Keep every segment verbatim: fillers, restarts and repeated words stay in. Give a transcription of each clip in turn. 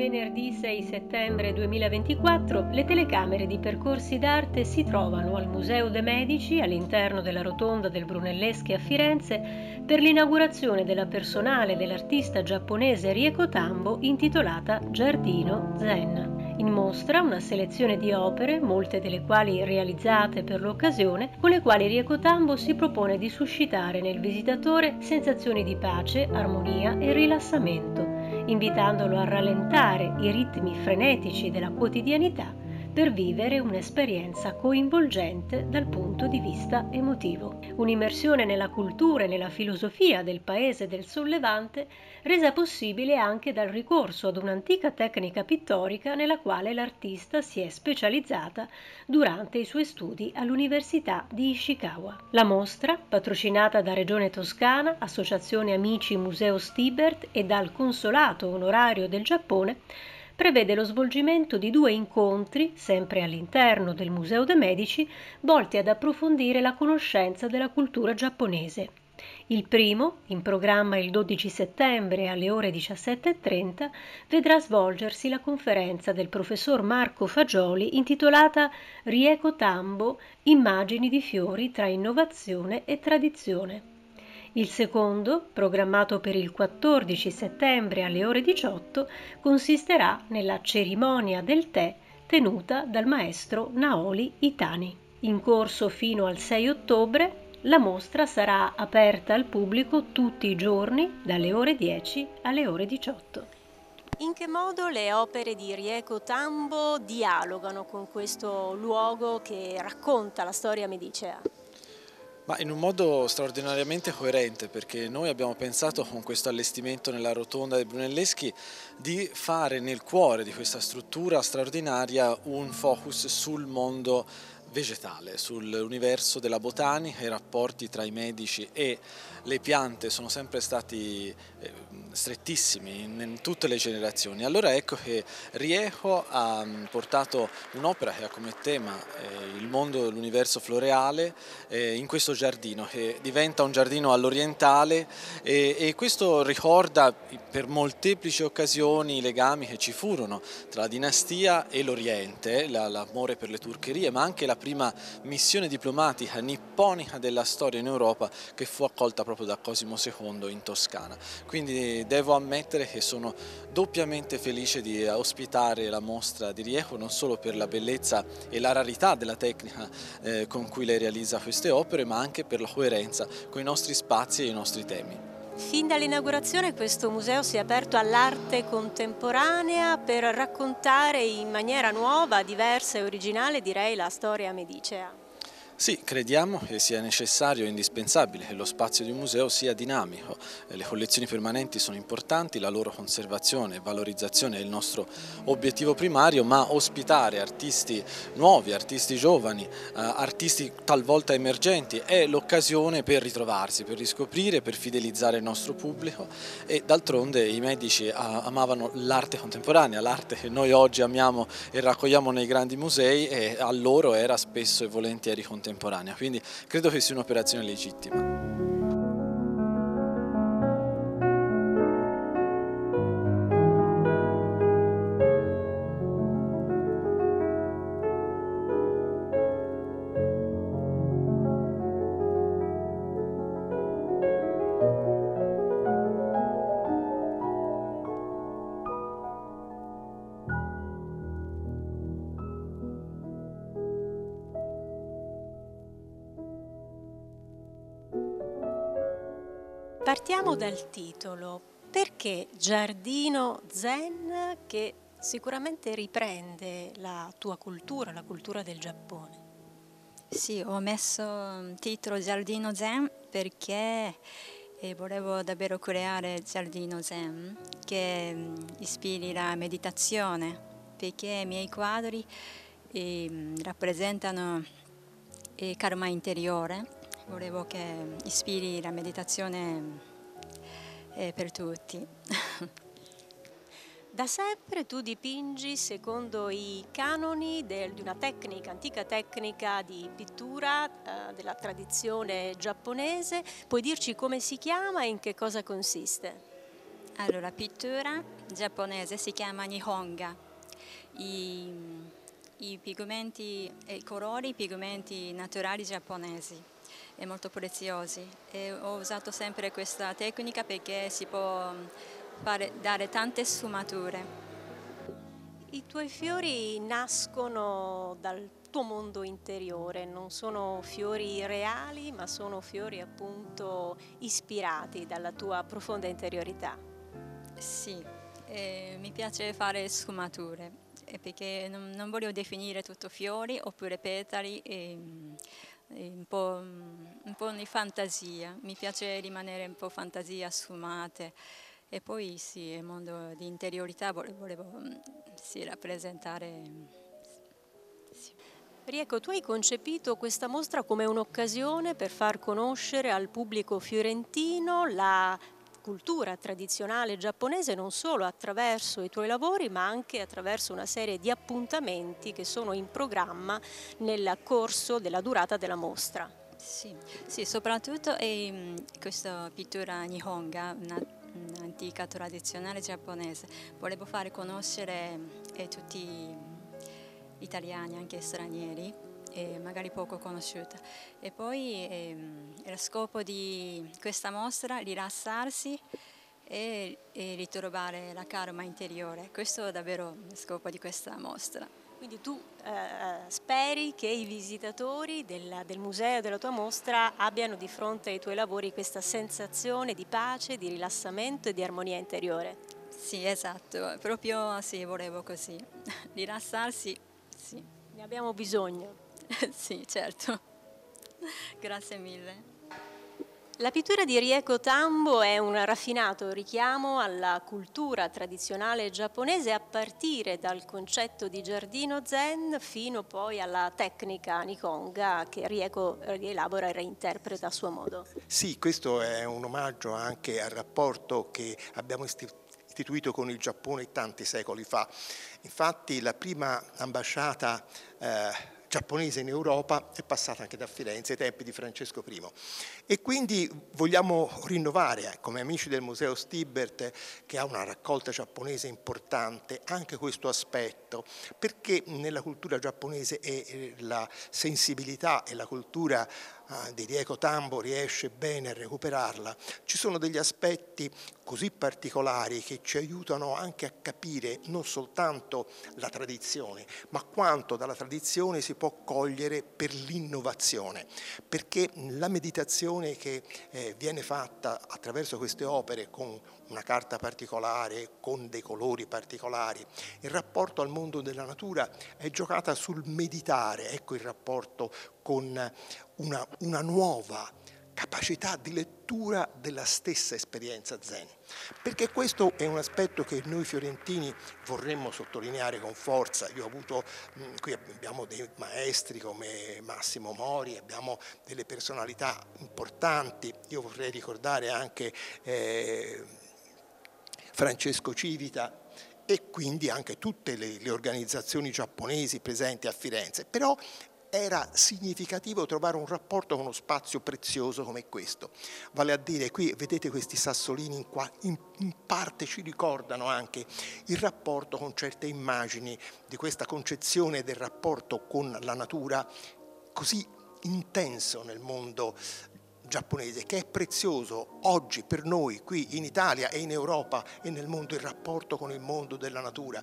Venerdì sei settembre duemilaventiquattro le telecamere di Percorsi d'Arte si trovano al Museo de' Medici all'interno della rotonda del Brunelleschi a Firenze per l'inaugurazione della personale dell'artista giapponese Rieko Tambo intitolata Giardino Zen. In mostra una selezione di opere, molte delle quali realizzate per l'occasione, con le quali Rieko Tambo si propone di suscitare nel visitatore sensazioni di pace, armonia e rilassamento, invitandolo a rallentare i ritmi frenetici della quotidianità per vivere un'esperienza coinvolgente dal punto di vista emotivo. Un'immersione nella cultura e nella filosofia del paese del Sollevante, resa possibile anche dal ricorso ad un'antica tecnica pittorica nella quale l'artista si è specializzata durante i suoi studi all'Università di Ishikawa. La mostra, patrocinata da Regione Toscana, Associazione Amici Museo Stibert e dal Consolato Onorario del Giappone, prevede lo svolgimento di due incontri, sempre all'interno del Museo de' Medici, volti ad approfondire la conoscenza della cultura giapponese. Il primo, in programma il dodici settembre alle ore diciassette e trenta, vedrà svolgersi la conferenza del professor Marco Fagioli intitolata Rieko Tambo, immagini di fiori tra innovazione e tradizione. Il secondo, programmato per il quattordici settembre alle ore diciotto, consisterà nella cerimonia del tè tenuta dal maestro Naoli Itani. In corso fino al sei ottobre, la mostra sarà aperta al pubblico tutti i giorni dalle ore dieci alle ore diciotto. In che modo le opere di Rieko Tambo dialogano con questo luogo che racconta la storia medicea? Ma in un modo straordinariamente coerente, perché noi abbiamo pensato con questo allestimento nella rotonda dei Brunelleschi di fare nel cuore di questa struttura straordinaria un focus sul mondo vegetale, sull'universo della botanica. I rapporti tra i medici e le piante sono sempre stati strettissimi in tutte le generazioni. Allora ecco che Rieko ha portato un'opera che ha come tema eh, il mondo, l'universo floreale eh, in questo giardino, che diventa un giardino all'orientale e, e questo ricorda per molteplici occasioni i legami che ci furono tra la dinastia e l'Oriente, la, l'amore per le turcherie, ma anche la prima missione diplomatica nipponica della storia in Europa, che fu accolta proprio da Cosimo secondo in Toscana. Quindi devo ammettere che sono doppiamente felice di ospitare la mostra di Rieko, non solo per la bellezza e la rarità della tecnica eh, con cui lei realizza queste opere, ma anche per la coerenza con i nostri spazi e i nostri temi. Fin dall'inaugurazione questo museo si è aperto all'arte contemporanea per raccontare in maniera nuova, diversa e originale, direi, la storia medicea. Sì, crediamo che sia necessario e indispensabile che lo spazio di un museo sia dinamico. Le collezioni permanenti sono importanti, la loro conservazione e valorizzazione è il nostro obiettivo primario, ma ospitare artisti nuovi, artisti giovani, artisti talvolta emergenti è l'occasione per ritrovarsi, per riscoprire, per fidelizzare il nostro pubblico e d'altronde i medici amavano l'arte contemporanea, l'arte che noi oggi amiamo e raccogliamo nei grandi musei, e a loro era spesso e volentieri contemporanea. Quindi credo che sia un'operazione legittima. Partiamo dal titolo. Perché Giardino Zen, che sicuramente riprende la tua cultura, la cultura del Giappone? Sì, ho messo il titolo Giardino Zen perché eh, volevo davvero creare Giardino Zen che mh, ispiri la meditazione, perché i miei quadri eh, rappresentano il karma interiore. Volevo che ispiri la meditazione eh, per tutti. Da sempre tu dipingi secondo i canoni del, di una tecnica, antica tecnica di pittura eh, della tradizione giapponese. Puoi dirci come si chiama e in che cosa consiste? Allora, la pittura giapponese si chiama Nihonga. I, i pigmenti, i colori, i pigmenti naturali giapponesi, e molto preziosi. E ho usato sempre questa tecnica perché si può fare, dare tante sfumature. I tuoi fiori nascono dal tuo mondo interiore, non sono fiori reali, ma sono fiori appunto ispirati dalla tua profonda interiorità. Sì, eh, mi piace fare sfumature, eh, perché non, non voglio definire tutto fiori oppure petali, e, e un, po', un po' di fantasia. Mi piace rimanere un po' fantasia, sfumate. E poi sì, il mondo di interiorità volevo, volevo sì, rappresentare. Sì. Rieko, tu hai concepito questa mostra come un'occasione per far conoscere al pubblico fiorentino la cultura tradizionale giapponese, non solo attraverso i tuoi lavori, ma anche attraverso una serie di appuntamenti che sono in programma nel corso della durata della mostra. Sì, sì, soprattutto è questa pittura Nihonga, una, un'antica tradizionale giapponese. Volevo fare conoscere eh, tutti gli italiani, anche stranieri, e magari poco conosciuta. E poi ehm, lo scopo di questa mostra è rilassarsi e, e ritrovare la calma interiore. Questo è davvero lo scopo di questa mostra. Quindi tu eh, speri che i visitatori del, del museo, della tua mostra, abbiano di fronte ai tuoi lavori questa sensazione di pace, di rilassamento e di armonia interiore. Sì, esatto, proprio sì, volevo così, rilassarsi, sì. Ne abbiamo bisogno. Sì, certo. Grazie mille. La pittura di Rieko Tambo è un raffinato richiamo alla cultura tradizionale giapponese, a partire dal concetto di giardino zen fino poi alla tecnica Nihonga che Rieko rielabora e reinterpreta a suo modo. Sì, questo è un omaggio anche al rapporto che abbiamo istituito con il Giappone tanti secoli fa. Infatti la prima ambasciata eh, giapponese in Europa è passata anche da Firenze ai tempi di Francesco primo, e quindi vogliamo rinnovare come amici del Museo Stibert, che ha una raccolta giapponese importante, anche questo aspetto, perché nella cultura giapponese è la sensibilità e la cultura di Rieko Tambo riesce bene a recuperarla. Ci sono degli aspetti così particolari che ci aiutano anche a capire non soltanto la tradizione, ma quanto dalla tradizione si può cogliere per l'innovazione, perché la meditazione che eh, viene fatta attraverso queste opere con una carta particolare, con dei colori particolari, il rapporto al mondo della natura è giocata sul meditare, ecco il rapporto con una, una nuova capacità di lettura della stessa esperienza zen, perché questo è un aspetto che noi fiorentini vorremmo sottolineare con forza. Io ho avuto, qui abbiamo dei maestri come Massimo Mori, abbiamo delle personalità importanti, io vorrei ricordare anche eh, Francesco Civita, e quindi anche tutte le, le organizzazioni giapponesi presenti a Firenze, però era significativo trovare un rapporto con uno spazio prezioso come questo. Vale a dire, qui vedete questi sassolini in, qua, in, in parte ci ricordano anche il rapporto con certe immagini di questa concezione del rapporto con la natura così intenso nel mondo giapponese, che è prezioso oggi per noi qui in Italia e in Europa e nel mondo, il rapporto con il mondo della natura.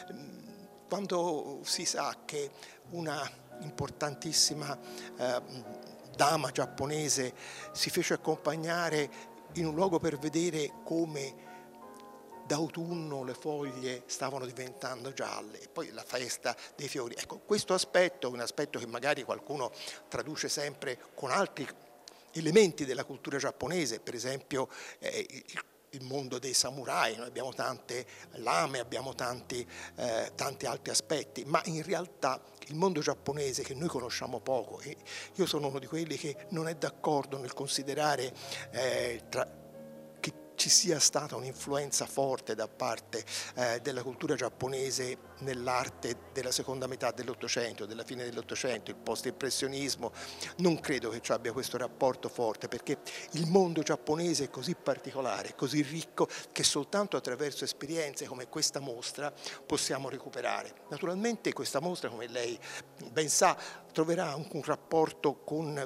Quando si sa che una importantissima eh, dama giapponese si fece accompagnare in un luogo per vedere come d'autunno le foglie stavano diventando gialle, e poi la festa dei fiori. Ecco, questo aspetto è un aspetto che magari qualcuno traduce sempre con altri elementi della cultura giapponese, per esempio eh, il il mondo dei samurai, noi abbiamo tante lame, abbiamo tanti, eh, tanti altri aspetti, ma in realtà il mondo giapponese che noi conosciamo poco, e io sono uno di quelli che non è d'accordo nel considerare eh, tra, che ci sia stata un'influenza forte da parte eh, della cultura giapponese nell'arte della seconda metà dell'Ottocento, della fine dell'Ottocento, il post-impressionismo. Non credo che ci abbia questo rapporto forte, perché il mondo giapponese è così particolare, così ricco, che soltanto attraverso esperienze come questa mostra possiamo recuperare. Naturalmente questa mostra, come lei ben sa, troverà anche un rapporto con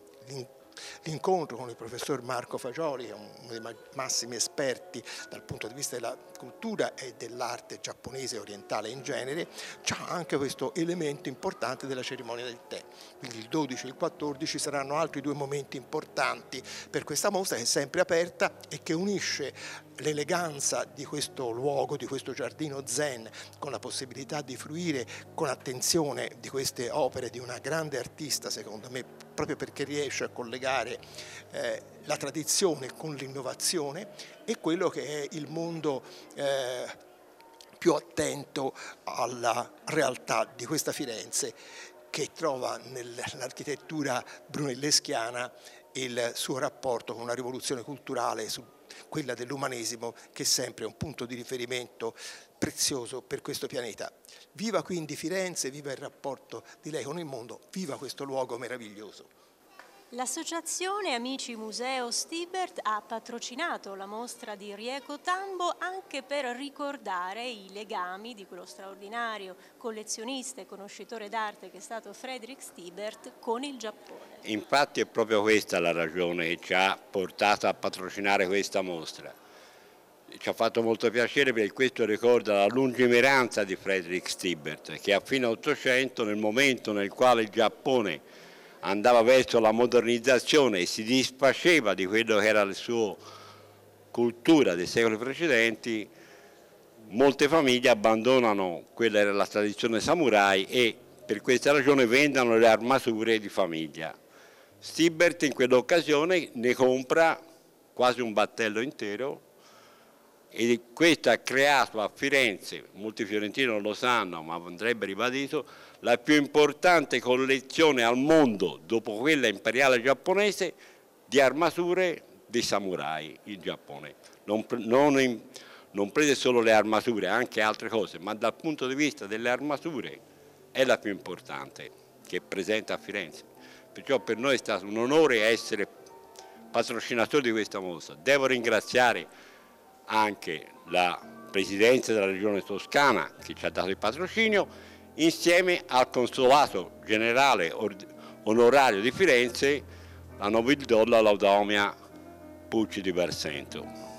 l'incontro con il professor Marco Fagioli, che è uno dei massimi esperti dal punto di vista della cultura e dell'arte giapponese e orientale in genere. C'ha anche questo elemento importante della cerimonia del tè. Quindi il dodici e il quattordici saranno altri due momenti importanti per questa mostra, che è sempre aperta e che unisce l'eleganza di questo luogo, di questo giardino zen, con la possibilità di fruire con attenzione di queste opere di una grande artista, secondo me, proprio perché riesce a collegare eh, la tradizione con l'innovazione, e quello che è il mondo eh, più attento alla realtà di questa Firenze, che trova nell'architettura brunelleschiana il suo rapporto con una rivoluzione culturale, su quella dell'umanesimo, che è sempre un punto di riferimento prezioso per questo pianeta. Viva quindi Firenze, viva il rapporto di lei con il mondo, viva questo luogo meraviglioso. L'associazione Amici Museo Stibert ha patrocinato la mostra di Rieko Tambo anche per ricordare i legami di quello straordinario collezionista e conoscitore d'arte che è stato Frederick Stibert con il Giappone. Infatti è proprio questa la ragione che ci ha portato a patrocinare questa mostra. Ci ha fatto molto piacere perché questo ricorda la lungimiranza di Frederick Stibert, che a fine Ottocento, nel momento nel quale il Giappone andava verso la modernizzazione e si disfaceva di quello che era la sua cultura dei secoli precedenti, molte famiglie abbandonano quella che era la tradizione samurai e per questa ragione vendono le armature di famiglia. Stibert in quell'occasione ne compra quasi un battello intero, e questo ha creato a Firenze, molti fiorentini non lo sanno ma andrebbe ribadito, la più importante collezione al mondo dopo quella imperiale giapponese di armature dei samurai in Giappone. Non, non, non prende solo le armature, anche altre cose, ma dal punto di vista delle armature è la più importante che è presente a Firenze. Perciò per noi è stato un onore essere patrocinatori di questa mostra. Devo ringraziare anche la Presidenza della Regione Toscana che ci ha dato il patrocinio, insieme al Consolato Generale Onorario di Firenze, la Nobildonna Laudamia Pucci di Barsento.